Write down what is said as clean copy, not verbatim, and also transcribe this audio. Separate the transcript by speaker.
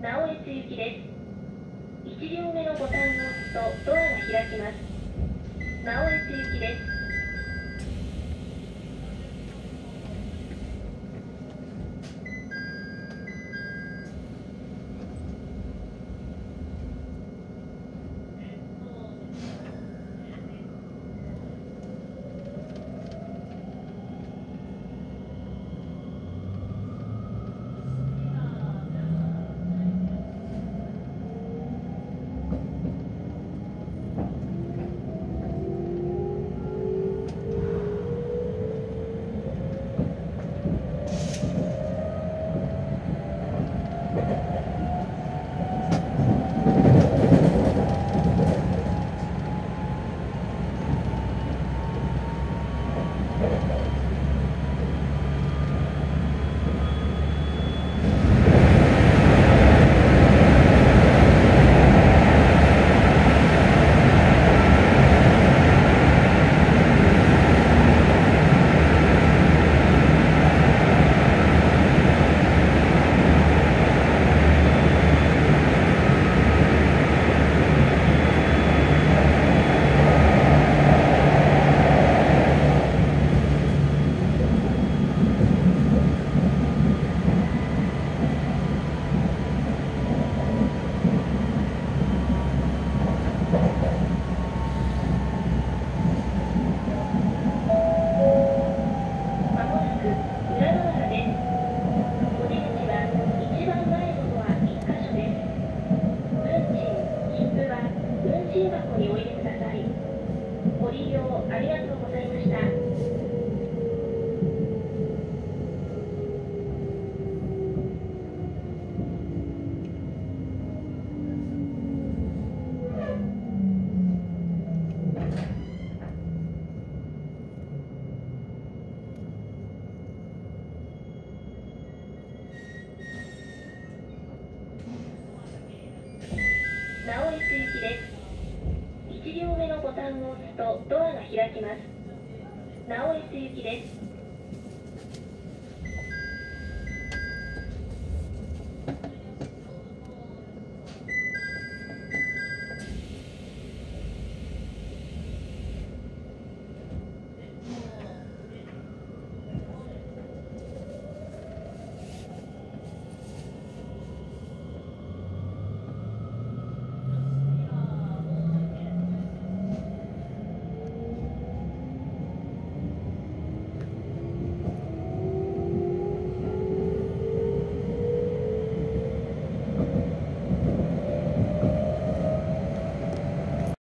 Speaker 1: 直江津行きです。1両目のボタンを押すとドアが開きます。直江津行きです。ご利用ありがとうございました。直江津行きです。1両目のボタンを押すとドアが開きます。直江津行きです。